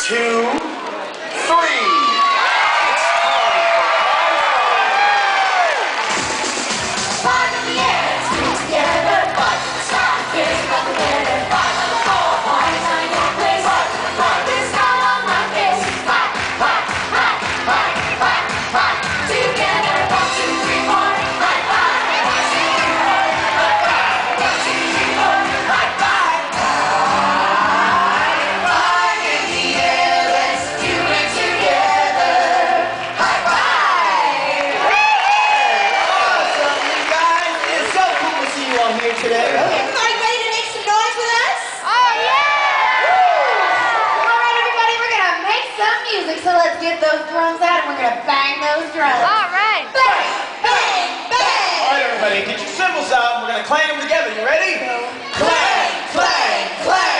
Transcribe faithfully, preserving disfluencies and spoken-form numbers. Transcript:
two, three. It's time for Hi-five. Five in the air, two together, five to the sky, here's about the winner. Five on the floor, party's on your place. Five, five, this smile on my face. Five, five, five, five, five, five. Together, one, two, three, four. High five. One, two, three, four. High five. One, two, three, four. High five. High five in the air, let's do it together. High five. Awesome, you guys. It's so cool to see you all here today. Everybody ready to make some noise with us? Oh, yeah! All right, everybody, we're going to make some music. So let's get those drums out and we're going to bang those drums. All right. Bang, bang, bang. All right, everybody, get your cymbals out. We're going to clang them together. You ready? Clang, clang, clang.